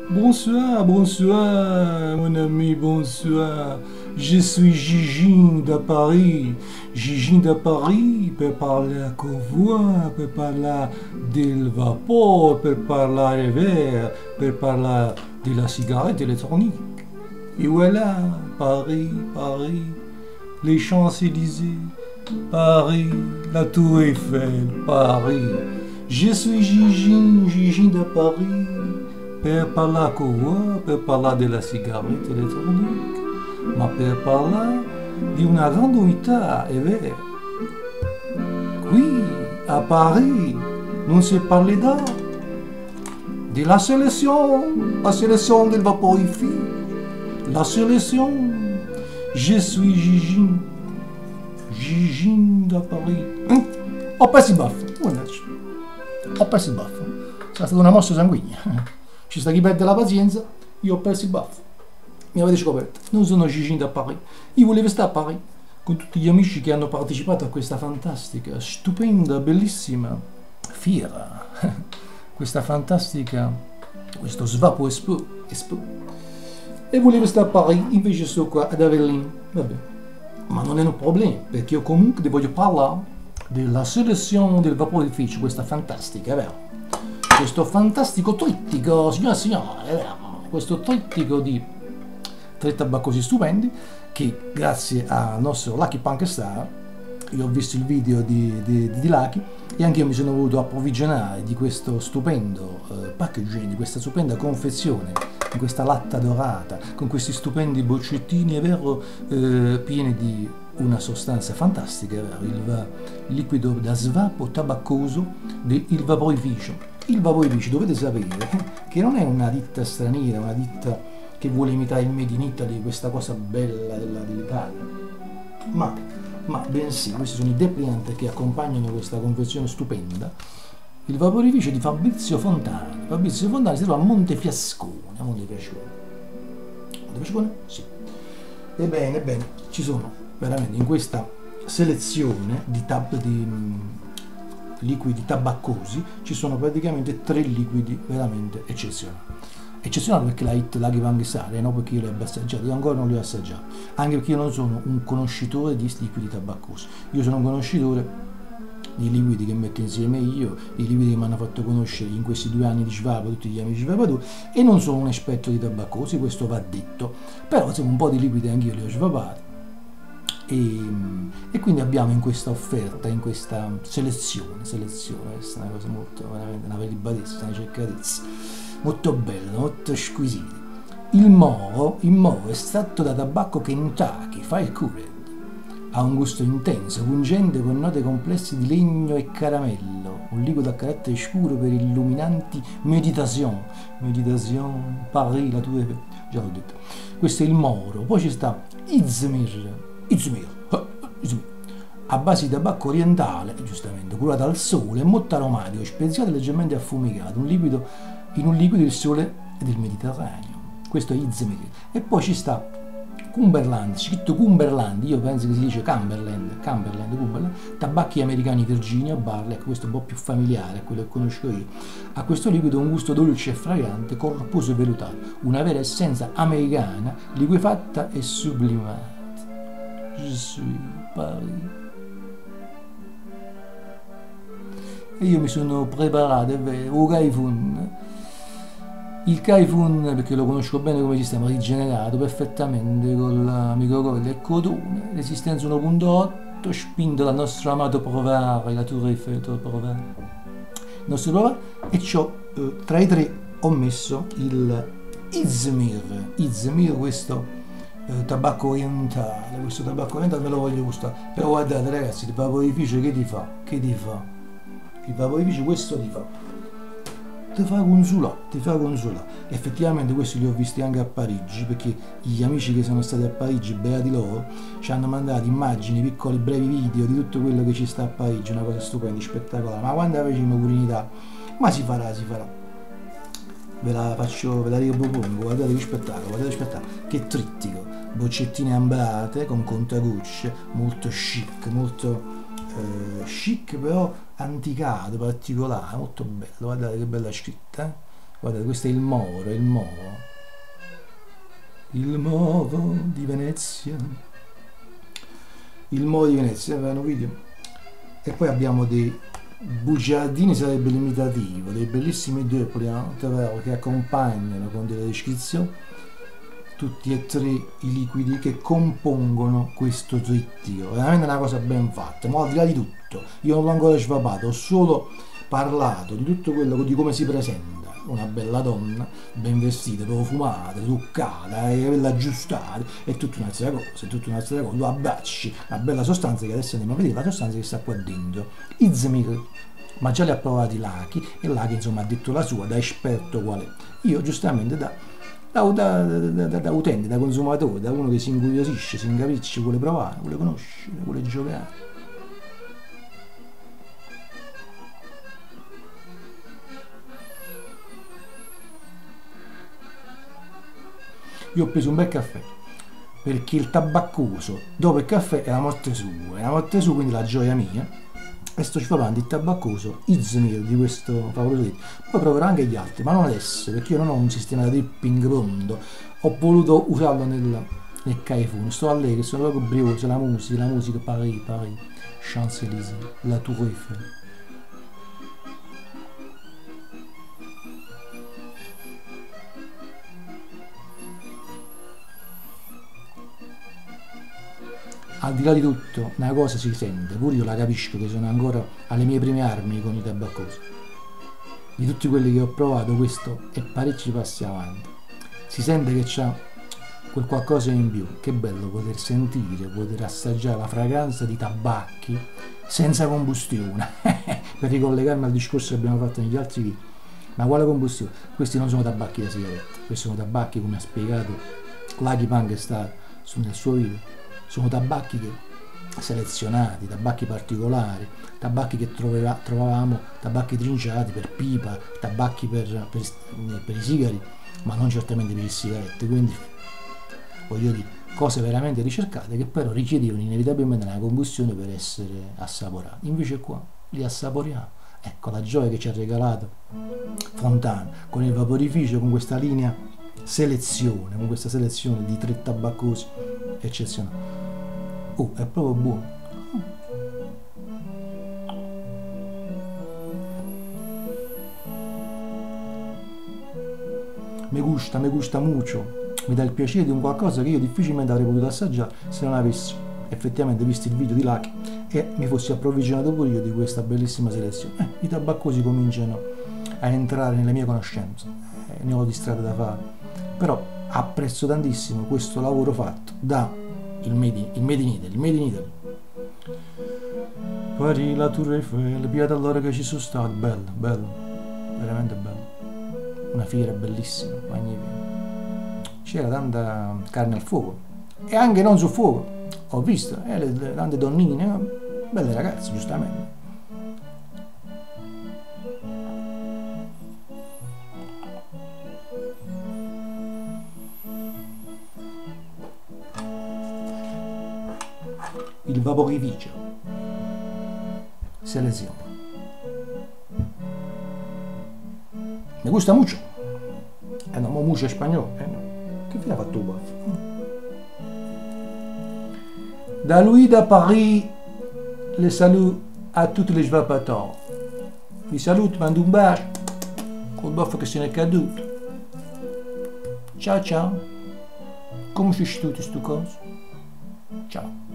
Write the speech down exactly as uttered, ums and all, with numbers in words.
Bonsoir, bonsoir, mon ami, bonsoir. Je suis Gigin de Paris. Gigin de Paris peut parler à convoi, peut parler del vapeur, peut parler des verres, peut parler de la cigarette électronique. Et voilà, Paris, Paris, les Champs-Élysées, Paris, la Tour Eiffel, Paris. Je suis Gigin, Gigin de Paris. Per parlare con voi, per parlare della sigaretta elettronica, ma per parlare di una grande unità, è vero. Qui, a Paris, non si parlerà della selezione, la selezione del vaporificio, la selezione. Je suis Gigin, Gigin da Paris. Eh? Ho perso il baffo, ho perso il baffo, è stata una mossa sanguigna. Ci sta chi perde la pazienza, io ho perso il baffo. Mi avete scoperto, non sono Gigin da Paris. Io volevo stare a Paris con tutti gli amici che hanno partecipato a questa fantastica, stupenda, bellissima fiera. Questa fantastica, questo Svapo Expo. Expo. E volevo stare a Paris, invece sto qua ad Avellino. Vabbè, ma non è un problema, perché io comunque ti voglio parlare della selezione del vaporificio, questa fantastica, è vero? Questo fantastico trittico, signore e signori, questo trittico di tre tabaccosi stupendi che grazie al nostro Lucky Punk Star, io ho visto il video di, di, di Lucky e anche io mi sono voluto approvvigionare di questo stupendo eh, packaging, di questa stupenda confezione, di questa latta dorata, con questi stupendi boccettini, è vero, eh, pieni di una sostanza fantastica, è vero, il, il liquido da svapo tabaccoso del vaporificio. Il vaporificio, dovete sapere che non è una ditta straniera, una ditta che vuole imitare il Made in Italy, questa cosa bella dell'Italia, ma, ma bensì, questi sono i depliant che accompagnano questa confezione stupenda. Il vaporificio di Fabrizio Fontana. Fabrizio Fontana si trova a Montefiascone, a Montefiascone. Montefiascone? Sì. Ebbene, ebbene, ci sono veramente in questa selezione di tab di liquidi tabaccosi, ci sono praticamente tre liquidi veramente eccezionali. Eccezionali perché la hit Lucky Punk Star, e non perché io li ho assaggiati, io ancora non li ho assaggiati, anche perché io non sono un conoscitore di liquidi tabaccosi, io sono un conoscitore di liquidi che metto insieme io, i liquidi che mi hanno fatto conoscere in questi due anni di Svapo, tutti gli amici Svapatori, e non sono un esperto di tabaccosi, questo va detto, però insomma un po' di liquidi anch'io li ho svapati. E, e quindi abbiamo in questa offerta, in questa selezione, selezione, questa è una cosa molto, veramente una prelibatezza, una cercatezza, molto bella, molto squisita. Il Moro, il Moro estratto da tabacco Kentucky, Fire Cured, ha un gusto intenso, pungente con note complesse di legno e caramello, un liquido a carattere scuro per illuminanti meditation, meditation, Paris, la tua, già l'ho detto. Questo è il Moro, poi ci sta Izmir, Izmir, Izmir, a base di tabacco orientale, giustamente, curato al sole, molto aromatico, speziato e leggermente affumicato, un liquido, in un liquido del sole e del Mediterraneo. Questo è Izmir. E poi ci sta Cumberland, scritto Cumberland, io penso che si dice Cumberland, Cumberland, Cumberland, tabacchi americani Virginia, Barley, ecco, questo è un po' più familiare a quello che conosco io. Ha questo liquido un gusto dolce e fragante, corposo e vellutato, una vera essenza americana, liquefatta e sublimata. Je suis Paris. E io mi sono preparato, è vero, il Kaifun. Il Kaifun, perché lo conosco bene come sistema, rigenerato perfettamente con la microcolla e cotone, resistenza uno punto otto, spinto dal nostro amato Provare, la Tour Eiffel, Provare. Il nostro Provare, e ciò, eh, tra i tre ho messo il Izmir, Izmir, questo Eh, tabacco orientale, questo tabacco orientale me lo voglio gustare, però guardate ragazzi, il vaporificio che ti fa? Che ti fa? Il vaporificio questo ti fa? Ti fa consulare, ti fa consulare. Effettivamente questi li ho visti anche a Parigi, perché gli amici che sono stati a Parigi, beati loro, ci hanno mandato immagini, piccoli brevi video di tutto quello che ci sta a Parigi, una cosa stupenda, spettacolare. Ma quando facciamo pure in Italia? Ma si farà, si farà. Ve la faccio, ve la ripropongo, guardate che spettacolo, guardate che spettacolo, che trittico, boccettine ambrate con contagocce, molto chic, molto eh, chic però anticato, particolare, molto bello, guardate che bella scritta, eh? Guardate, questo è il Moro, il Moro. Il Moro di Venezia. Il Moro di Venezia, è un video. E poi abbiamo dei bugiardini, sarebbe l'imitativo, dei bellissimi dopoli che accompagnano con delle descrizioni tutti e tre i liquidi che compongono questo trittico. Veramente una cosa ben fatta, ma al di là di tutto, io non l'ho ancora svapato, ho solo parlato di tutto quello, di come si presenta una bella donna, ben vestita, profumata, truccata, i capelli aggiustati, è tutta un'altra cosa, è tutta un'altra cosa, lo abbracci, una bella sostanza che adesso andiamo a vedere, la sostanza che sta qua dentro, Izmir, ma già li ha provati Lucky, e Lucky insomma ha detto la sua, da esperto qual è. Io giustamente da, da, da, da, da, da utente, da consumatore, da uno che si incuriosisce, si incapriccia, vuole provare, vuole conoscere, vuole giocare. Io ho preso un bel caffè, perché il tabaccoso dopo il caffè è la morte sua, è la morte sua, quindi la gioia mia, e sto provando il tabaccoso Izmir di questo favoloso. Poi proverò anche gli altri, ma non adesso, perché io non ho un sistema di dripping pronto, ho voluto usarlo nel, nel Carrefour, sto allegro, sono proprio brioso, la musica, la musica, Paris, Paris, Champs-Élysées, la Tour Eiffel. Al di là di tutto, una cosa si sente, pure io la capisco che sono ancora alle mie prime armi con i tabaccosi. Di tutti quelli che ho provato, questo è parecchi passi avanti. Si sente che c'ha quel qualcosa in più. Che bello poter sentire, poter assaggiare la fragranza di tabacchi senza combustione. Per ricollegarmi al discorso che abbiamo fatto negli altri video. Ma quale combustione? Questi non sono tabacchi da sigaretta, questi sono tabacchi, come ha spiegato Lucky Punk sta nel suo video. Sono tabacchi che, selezionati, tabacchi particolari, tabacchi che troveva, trovavamo, tabacchi trinciati per pipa, tabacchi per, per, per i sigari, ma non certamente per le sigarette, quindi voglio dire, cose veramente ricercate che però richiedevano inevitabilmente una combustione per essere assaporati. Invece qua li assaporiamo. Ecco la gioia che ci ha regalato Fontana con il vaporificio, con questa linea selezione, con questa selezione di tre tabaccosi eccezionali. Oh, è proprio buono. Mi gusta, mi gusta mucho, mi dà il piacere di un qualcosa che io difficilmente avrei potuto assaggiare se non avessi effettivamente visto il video di Lucky e mi fossi approvvigionato pure io di questa bellissima selezione. Eh, i tabaccosi cominciano a entrare nelle mie conoscenze, eh, ne ho di strada da fare, però apprezzo tantissimo questo lavoro fatto da il Made in, il made in Italy, il Made in Italy. Paris, la Tour Eiffel, Piazza all'ora che ci sono stato, bello, bello, veramente bello, una fiera bellissima, magnifica, c'era tanta carne al fuoco e anche non sul fuoco, ho visto, eh, le, le tante donnine, belle ragazze, giustamente. Il vaporificio, selezione, mi gusta mucho, eh no, mucho è spagnolo, eh no, che fine ha fatto qua? Da lui da Paris, le salut a tutti gli svapatori, vi saluto, mando un bacio, col baffo che se ne è caduto, ciao ciao, come ci tutti sto coso? Ciao.